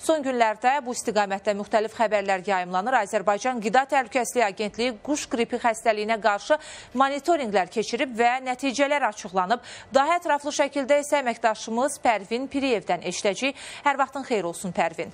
Son günlərdə bu istiqamətdə müxtəlif xəbərlər yayımlanır. Azərbaycan Qida Təhlükəsizliyi Agentliyi quş qripi xəstəliyinə qarşı monitorinqlər keçirib və nəticələr açıqlanıb. Daha ətraflı şəkildə isə əməkdaşımız Pərvin Piriyevdən eşidəcəyik. Hər vaxtın xeyir olsun, Pərvin.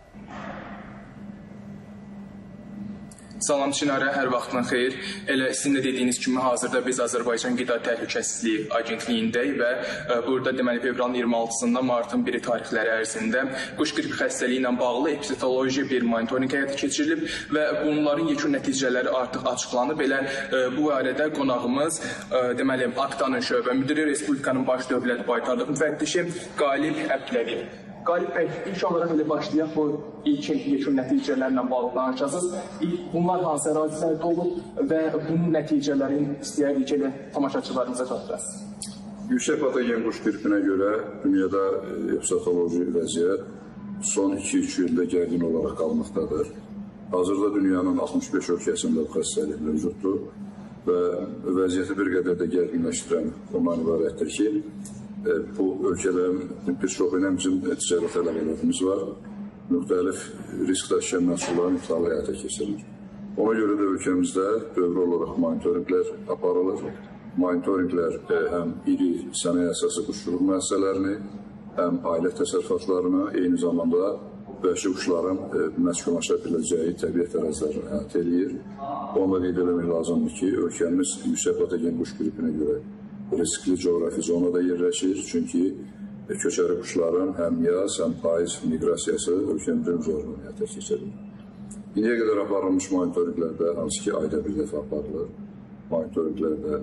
Salam Çinarə, hər vaxtın xeyir. Elə sizin də dediyiniz kimi hazırda biz Azərbaycan Qida Təhlükəsizliyi Agentliyindəyik və burada deməli fevralın 26-sında martın 1-i tarixləri ərzində quş qripi xəstəliyi ilə bağlı epidemioloji bir monitorinq həyata keçirilib və bunların yekun nəticələri artıq açıqlanıb. Elə bu barədə qonağımız deməli Aktanın şöbə müdiri, Respublikanın baş dövlət baytarlıq müfəttişi Qalib Əbdüləviyev. Qalib bəy, ilk olaraq elə başlayaq bu ilkin yekun nəticələrlə bağlı danışacağız. Bunlar hansı ərazilərdə olub və bunun nəticələrini istəyərik ki, tamaşaçılarımıza çatdırasınız. Yüksək patogen quş qripinə görə dünyada epidemioloji vəziyyət son 2-3 ildə gərgin olaraq qalmaqdadır. Hazırda dünyanın 65 ölkəsində bu xəstəlik mövcuddur və vəziyyəti bir qədər də gərginləşdirən ondan ibarətdir ki, bu ölkələrin bir çoxu ilə bizim ticarət əlaqələrimiz var. Müxtəlif risk daşıyan məhsulların ixralı həyata keçirilir. Ona görə də ölkəmizdə dövrü olaraq monitorinqlər aparılır. Monitorinqlər həm iri sənaye əsası quşçuluq müəssisələrini, həm ailə təsərrüfatlarını, eyni zamanda vəhşi quşların məskunlaşa biləcəyi təbiət ərazilərini həyat edir. Onu da qeyd eləmək lazımdır ki, ölkəmiz yüksək patogen quş qripinə görə riskli coğrafi zonada yerləşir. Çünki köçəri quşların həm yaz, həm payız miqrasiyası ölkəmizin üzərindən həyata keçirilir. İndiyə qədər aparılmış monitorinqlərdə, hansı ki, ayda bir dəfə aparılır, monitorinqlərdə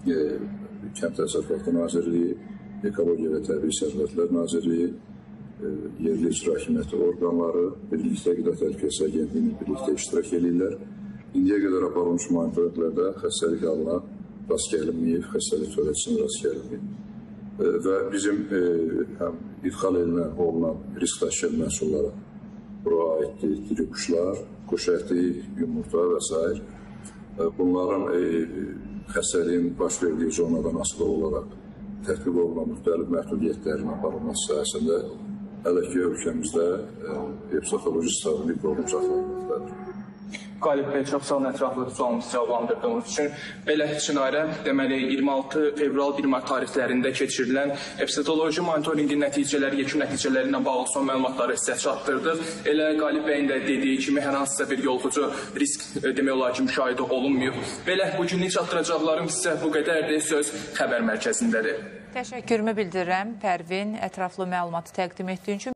Kənd Təsərrüfatı Nazirliyi, Ekologiya və Təbii Sərvətlər Nazirliyi, yerli icra hakimiyyəti orqanları, birlikdə Qida Təhlükəsizliyi Agentliyinin birlikdə iştirak edirlər. İndiyə qədər aparılmış monitorinqlərdə xəstəlik halına rast gəlinməyib, xəstəlik törədicisinin rast gəlinməyib. Və bizim həm idxal olunan risk daşıyan məhsullara bura aiddir diri quşlar, quş əti, yumurta və s. Bunların xəstəliyin baş verdiyi zonadan asılı olaraq tətbiq olunan müxtəlif məhdudiyyətlərin aparılması sahəsində hələ ki ölkəmizdə epidemioloji stabil problem saxlanılmaqdadır. Qalib bəy, çox sağ olun ətraflı sualımızı cavablandırdığınız üçün. Belə Çinarə, deməli 26 fevral 1 mart tarixlərində keçirilən epidemioloji monitorinqin nəticələri, yekun nəticələri ilə bağlı son məlumatları sizə çatdırdıq. Elə Qalib bəyin də dediyi kimi hər hansısa bir yoluxucu risk demək olar ki, müşahidə olunmayıb. Belə bugünlük çatdıracaqlarım sizə bu qədərdir. Söz xəbər mərkəzindədir. Təşəkkürümü bildirirəm, Pərvin, ətraflı məlumatı təqdim etdiyin üçün.